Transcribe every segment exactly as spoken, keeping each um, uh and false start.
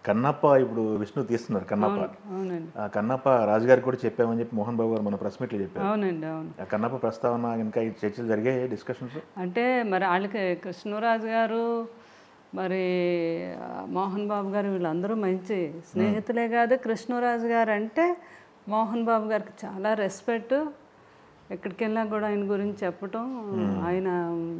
కన్నప్ప ఇప్పుడు విష్ణు తీస్తున్నారు కన్నప్ప. అవునండి. ఆ కన్నప్ప రాజుగారికి కూడా చెప్పామని చెప్పి మోహన్ బాబు గారు మన ప్రెస్ మీట్లో చెప్పారు. అవునండి. అవును. ఆ కన్నప్ప ప్రస్తావన ఇంకా ఈ చర్చలు జరిగాయి, డిస్కషన్స్. అంటే మరి వాళ్ళకి కృష్ణరాజు గారు మరి మోహన్ బాబు గారు వీళ్ళందరూ మంచి స్నేహితులే కాదు. కృష్ణరాజు గారు అంటే మోహన్ బాబు గారికి చాలా రెస్పెక్ట్. ఎక్కడికి వెళ్ళినా కూడా ఆయన గురించి చెప్పటం, ఆయన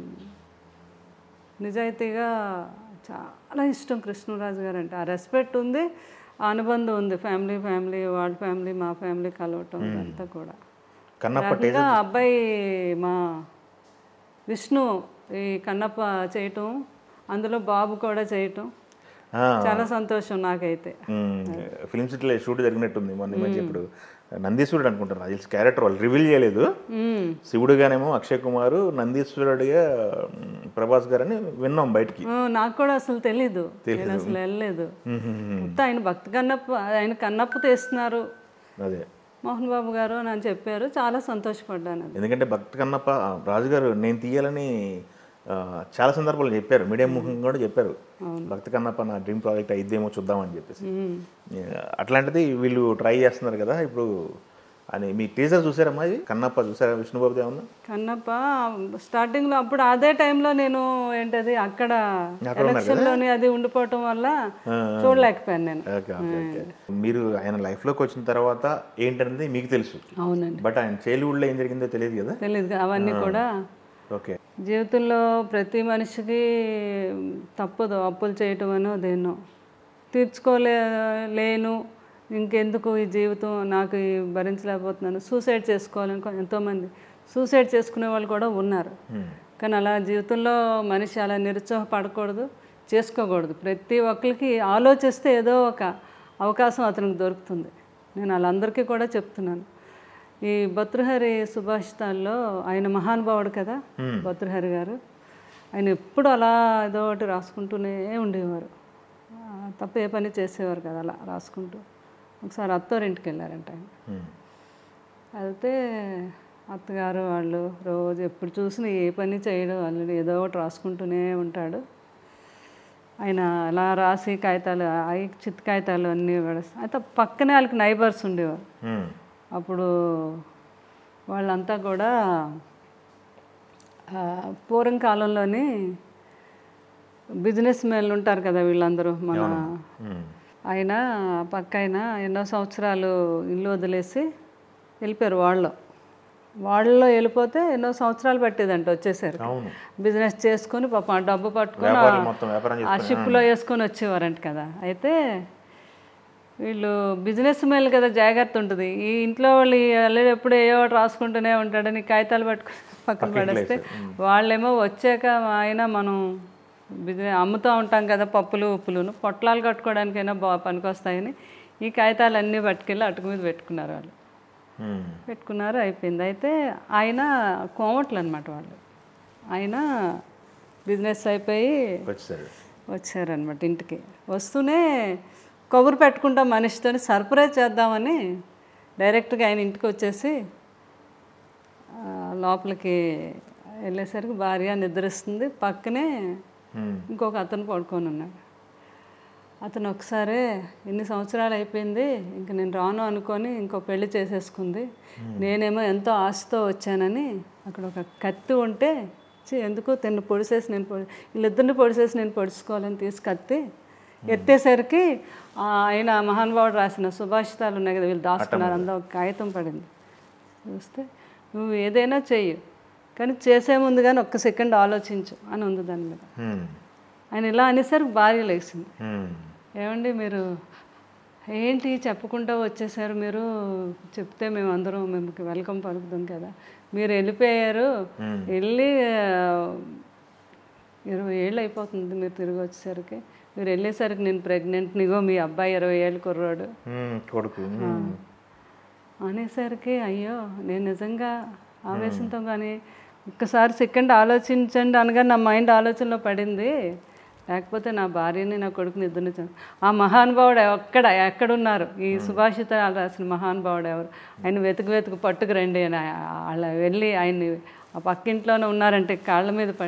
నిజాయితీగా చాలా ఇష్టం కృష్ణరాజు గారు అంటే. ఆ రెస్పెక్ట్ ఉంది, ఆ అనుబంధం ఉంది. ఫ్యామిలీ ఫ్యామిలీ వాళ్ళ ఫ్యామిలీ మా ఫ్యామిలీ కలవటం అంతా కూడా. రకంగా అబ్బాయి మా విష్ణు ఈ కన్నప్ప చేయటం, అందులో బాబు కూడా చేయటం చాలా సంతోషం నాకైతే. ఫిలిం సిటీలో షూట్ జరిగినట్టుంది మొన్న మధ్య. ఇప్పుడు నందీశ్వరుడు అనుకుంటారు అది క్యారెక్టర్ వాళ్ళు రివీల్ చేయలేదు. శివుడుగానేమో అక్షయ్ కుమార్, నందీశ్వరుడిగా ప్రభాస్ గారు అని విన్నాం బయటికి. నాకు కూడా అసలు తెలీదు, నేను అసలు వెళ్ళలేదు. ఆయన భక్తి కన్నప్ప, ఆయన కన్నప్ప తీస్తున్నారు అదే మోహన్ బాబు గారు అని చెప్పారు. చాలా సంతోషపడ్డాను. ఎందుకంటే భక్తి కన్నప్ప రాజుగారు నేను తీయాలని చాలా సందర్భాలు చెప్పారు, మీడియా ముఖంగా కూడా చెప్పారు. భక్తి కన్నప్ప నా డ్రీమ్ ప్రాజెక్ట్ అయిద్దేమో చూద్దామని చెప్పేసి. అట్లాంటిది వీళ్ళు ట్రై చేస్తున్నారు కదా ఇప్పుడు అని. మీ టీజర్ చూసారమ్మా? ఇది కన్నప్ప చూసారా విష్ణుబాబుది ఏమన్నా? కన్నప్ప స్టార్టింగ్లో అప్పుడు అదే టైంలో నేను ఏంటది అక్కడ ఎలక్షన్లోని అది ఉండిపోవటం వల్ల చూడలేకపోయాను నేను. మీరు ఆయన లైఫ్లోకి వచ్చిన తర్వాత ఏంటనేది మీకు తెలుసు. అవునండి. బట్ ఆయన చైల్డ్హుడ్లో ఏం జరిగిందో తెలియదు కదా. తెలియదు. అవన్నీ కూడా ఓకే. జీవితంలో ప్రతి మనిషికి తప్పదు అప్పులు చేయటం అనో దేన్నో. తీర్చుకోలే లేను ఇంకెందుకు ఈ జీవితం, నాకు భరించలేకపోతున్నాను, సూసైడ్ చేసుకోవాలని ఎంతోమంది సూసైడ్ చేసుకునే వాళ్ళు కూడా ఉన్నారు. కానీ అలా జీవితంలో మనిషి అలా నిరుత్సాహపడకూడదు, చేసుకోకూడదు. ప్రతి ఒక్కరికి ఆలోచిస్తే ఏదో ఒక అవకాశం అతనికి దొరుకుతుంది. నేను వాళ్ళందరికీ కూడా చెప్తున్నాను. ఈ భర్తృహరి సుభాషితాల్లో ఆయన మహానుభావుడు కదా భర్తృహరి గారు. ఆయన ఎప్పుడు అలా ఏదో ఒకటి రాసుకుంటూనే ఉండేవారు, తప్ప ఏ పని చేసేవారు కదా అలా రాసుకుంటూ. ఒకసారి అత్తవారింటికి వెళ్ళారంట ఆయన. అయితే అత్తగారు వాళ్ళు రోజు ఎప్పుడు చూసినా ఏ పని చేయడం, వాళ్ళు ఏదో ఒకటి రాసుకుంటూనే ఉంటాడు. ఆయన అలా రాసి కాగితాలు అవి చిత్త కాగితాలు అన్నీ పడేస్తాయి. అయితే పక్కనే వాళ్ళకి నైబర్స్ ఉండేవారు. అప్పుడు వాళ్ళంతా కూడా పూర్వం కాలంలోని బిజినెస్ మెన్లు ఉంటారు కదా వీళ్ళందరూ. మన ఆయన పక్క ఆయన ఎన్నో సంవత్సరాలు ఇల్లు వదిలేసి వెళ్ళిపోయారు. వాళ్ళు వాళ్ళలో వెళ్ళిపోతే ఎన్నో సంవత్సరాలు పట్టేదంట వచ్చేసారు. బిజినెస్ చేసుకొని పాపం ఆ డబ్బు పట్టుకొని ఆ షిప్లో వేసుకొని వచ్చేవారంట కదా. అయితే వీళ్ళు బిజినెస్ మెన్ కదా, జాగ్రత్త ఉంటుంది. ఈ ఇంట్లో వాళ్ళు అల్లుడు ఎప్పుడు ఏ ఒకటి రాసుకుంటూనే ఉంటాడని కాగితాలు పట్టుకుని పక్కన పడేస్తే వాళ్ళేమో వచ్చాక అయినా మనం బిజినెస్ అమ్ముతూ ఉంటాం కదా పప్పులు ఉప్పులును, పొట్లాలు కట్టుకోవడానికైనా బాగా పనికొస్తాయని ఈ కాగితాలు అన్నీ పట్టుకెళ్ళి అటుకు మీద పెట్టుకున్నారు. వాళ్ళు పెట్టుకున్నారు, అయిపోయింది. అయితే ఆయన కోమట్లు అనమాట వాళ్ళు. ఆయన బిజినెస్ అయిపోయి వచ్చారనమాట ఇంటికి. వస్తూనే కబురు పెట్టుకుంటాం మనిషితో, సర్ప్రైజ్ చేద్దామని డైరెక్ట్గా ఆయన ఇంటికి వచ్చేసి లోపలికి వెళ్ళేసరికి భార్య నిద్రిస్తుంది, పక్కనే ఇంకొక అతను పడుకొని ఉన్నాడు. అతను ఒకసారి ఎన్ని సంవత్సరాలు అయిపోయింది, ఇంక నేను రాను అనుకొని ఇంకో పెళ్లి చేసేసుకుంది. నేనేమో ఎంతో ఆశతో వచ్చానని అక్కడ ఒక కత్తి ఉంటే ఎందుకు తిన్ను పొడిసేసి నేను పొడి వీళ్ళిద్దరిని పొడిసేసి నేను పొడుచుకోవాలని తీసి కత్తి ఎత్తేసరికి ఆయన మహానుభావుడు రాసిన సుభాషితాలు ఉన్నాయి కదా వీళ్ళు దాచుకున్నారు, అంతా ఒక కాగితం పడింది. చూస్తే నువ్వు ఏదైనా చెయ్యి కానీ చేసే ముందు కానీ ఒక్క సెకండ్ ఆలోచించు అని ఉంది దాని మీద. ఆయన ఇలా అనేసరికి భార్య లేచింది. ఏమండి మీరు ఏంటి చెప్పకుండా వచ్చేసారు, మీరు చెప్తే మేము అందరం మేము వెల్కమ్ పలుకుతాం కదా, మీరు వెళ్ళిపోయారు, వెళ్ళి ఇరవై ఏళ్ళు అయిపోతుంది మీరు తిరిగి వచ్చేసరికి, మీరు వెళ్ళేసరికి నేను ప్రెగ్నెంట్, నీగో మీ అబ్బాయి ఇరవై ఏళ్ళు కుర్రాడు కొడుకు అనేసరికి అయ్యో నేను నిజంగా ఆవేశంతో కానీ ఒక్కసారి సెకండ్ ఆలోచించండి అనగా నా మైండ్ ఆలోచనలో పడింది, లేకపోతే నా భార్యని నా కొడుకుని ఇద్దరిని. ఆ మహానుభావుడు ఎక్కడ ఎక్కడున్నారు, ఈ సుభాషితాలు రాసిన మహానుభావుడు ఎవరు, ఆయన వెతుకు వెతుకు పట్టుకు రండి అని అలా వెళ్ళి ఆయన్ని ఆ పక్కింట్లోనే ఉన్నారంటే కాళ్ళ మీద పడి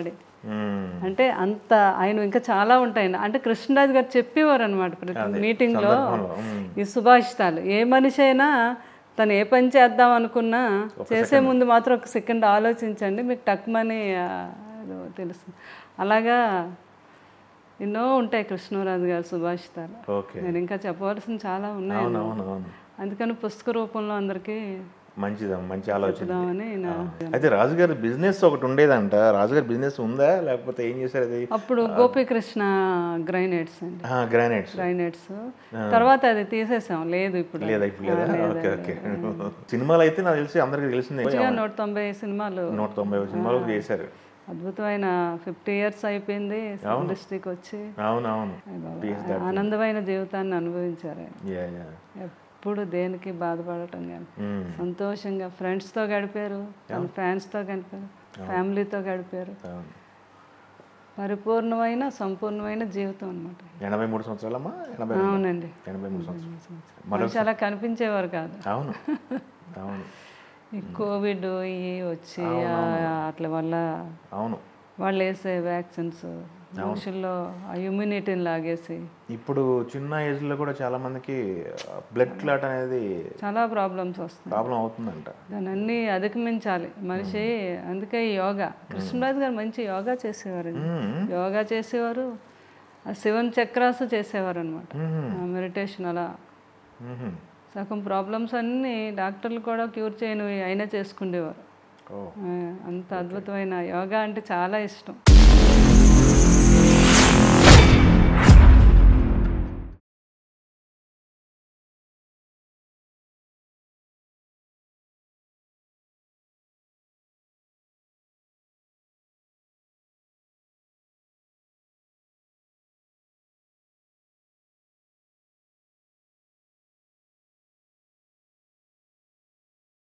అంటే అంత ఆయన ఇంకా చాలా ఉంటాయండి. అంటే కృష్ణరాజు గారు చెప్పేవారు అనమాట ప్రతి మీటింగ్లో ఈ సుభాషితాలు. ఏ మనిషి అయినా తను ఏ పని చేద్దాం అనుకున్నా చేసే ముందు మాత్రం ఒక సెకండ్ ఆలోచించండి, మీకు టక్మని తెలుస్తుంది. అలాగా ఎన్నో ఉంటాయి కృష్ణరాజు గారు సుభాషితాలు. నేను ఇంకా చెప్పవలసిన చాలా ఉన్నాయి, అందుకని పుస్తక రూపంలో అందరికీ మంచిదా, మంచి ఆలోచన. అయితే రాజుగారి బిజినెస్ ఒకటి ఉండేదంట, రాజుగారి బిజినెస్ ఉందా లేకపోతే ఏం చేశారు అది? అప్పుడు గోపీకృష్ణ గ్రైనేట్స్ అండి, గ్రైనేట్స్ గ్రైనేట్స్ తర్వాత అది తీసేసాం, లేదు ఇప్పుడు లేదా ఇప్పుడు లేదా? Okay okay. సినిమాలు అయితే నాకు తెలిసి అందరికి తెలిసిందే, నూట తొంభై సినిమాలు నూట తొంభై సినిమాలు చేశారు. అద్భుతమైన ఫిఫ్టీ ఇయర్స్ అయిపోయింది ఇండస్ట్రీకి వచ్చి. అవునవును, ఆనందమైన జీవితాన్ని అనుభవించారు. ఎప్పుడు దేనికి బాధపడటం కానీ సంతోషంగా ఫ్రెండ్స్తో గడిపారు, తన ఫ్యాన్స్తో గడిపారు, ఫ్యామిలీతో గడిపారు. పరిపూర్ణమైన సంపూర్ణమైన జీవితం అనమాట. ఎనభై మూడు సంవత్సరాలమ్మా? అవునండి, ఎనభై మూడు సంవత్సరాలు. మనిషి అలా కనిపించేవారు కాదు. అవును అవును. ఈ కోవిడ్ ఇవి వచ్చి అట్ల వల్ల అవును వాళ్ళు వేసే వ్యాక్సిన్స్ మనుషుల్లో ఆ ఇమ్యూనిటీని లాగేసి ఇప్పుడు చిన్న ఏజ్లో కూడా చాలా మందికి బ్లడ్ క్లాట్ అనేది చాలా ప్రాబ్లమ్స్ వస్తున్నాయి, ప్రాబ్లం అవుతుందంట. దాన్ని అన్నీ అధిగమించాలి మనిషి. అందుకే ఈ యోగా, కృష్ణరాజు గారు మంచి యోగా చేసేవారు, యోగా చేసేవారు, ఆ శివన్ చక్రాస్ చేసేవారు అనమాట, మెడిటేషన్. అలా సగం ప్రాబ్లమ్స్ అన్నీ డాక్టర్లు కూడా క్యూర్ చేయనివి అయినా చేసుకునేవారు. అంత అద్భుతమైన యోగా అంటే చాలా ఇష్టం.